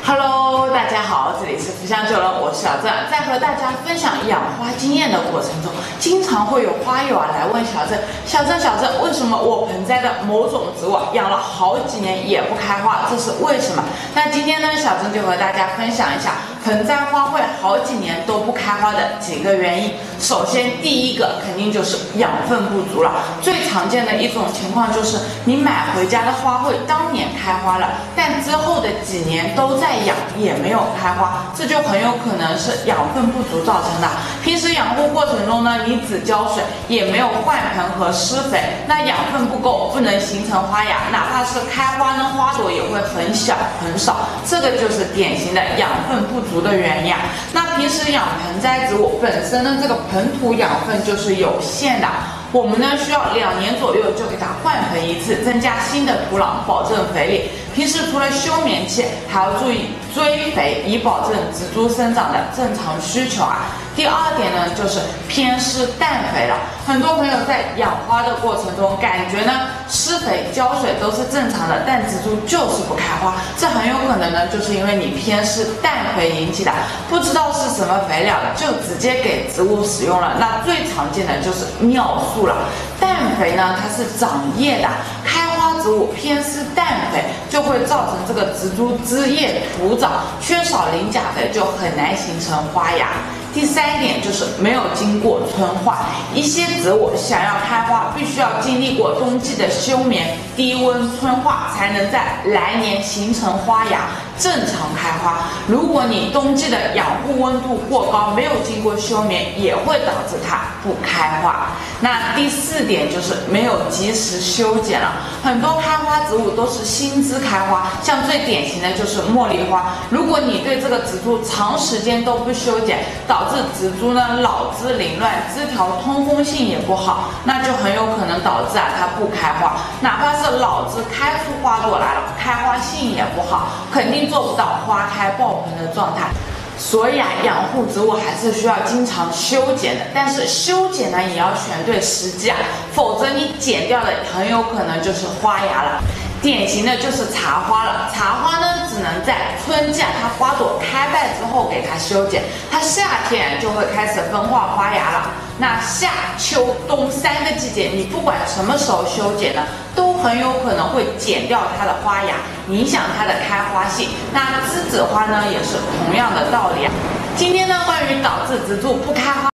Hello， 大家好，这里是福香9人，我是小郑，在和大家分享养花经验的过程中，经常会有花友来问小郑，为什么我盆栽的某种植物养了好几年也不开花，这是为什么？那今天呢，小郑就和大家分享一下盆栽花卉好几年都不开花的几个原因。首先，第一个肯定就是养分不足了。最常见的一种情况就是你买回家的花卉当年开花了，但之后的几年都在养也没有开花，这就很有可能是养分不足造成的。平时养护过程中呢，你只浇水，也没有换盆和施肥，那养分不够，不能形成花芽，哪怕是开花呢，花朵也会很小很少，这个就是典型的养分不足的原因啊。那平时养盆栽植物本身呢，这个盆土养分就是有限的。我们呢需要2年左右就给它换盆一次，增加新的土壤，保证肥力。平时除了休眠期，还要注意追肥，以保证植株生长的正常需求啊。第二点呢，就是偏施氮肥了。很多朋友在养花的过程中，感觉呢施肥浇水都是正常的，但植株就是不开花，这很有可能呢就是因为你偏施氮肥引起的，不知道是什么肥料就直接给植物使用了。那最常见的就是尿素了。氮肥呢，它是长叶的，开花植物偏施氮肥就会造成这个植株枝叶徒长，缺少磷钾肥就很难形成花芽。第三点就是没有经过春化，一些植物想要开花，必须要经历过冬季的休眠、低温春化，才能在来年形成花芽，正常开花。如果你冬季的养护温度过高，没有经过休眠，也会导致它不开花。那第4点就是没有及时修剪了。很多开花植物都是新枝开花，像最典型的就是茉莉花。如果你对这个植株长时间都不修剪，导致植株呢老枝凌乱，枝条通风性也不好，那就很有可能导致它不开花。哪怕是老枝开出花朵来了，开花性也不好，肯定做不到花开爆盆的状态。所以养护植物还是需要经常修剪的，但是修剪呢也要选对时机啊，否则你剪掉的很有可能就是花芽了。典型的就是茶花了，茶花呢只能在春季它花朵开败之后给它修剪，它夏天就会开始分化花芽了。那夏秋冬3个季节，你不管什么时候修剪呢，都很有可能会剪掉它的花芽，影响它的开花性。那栀子花呢也是同样的道理啊。今天呢，关于导致植株不开花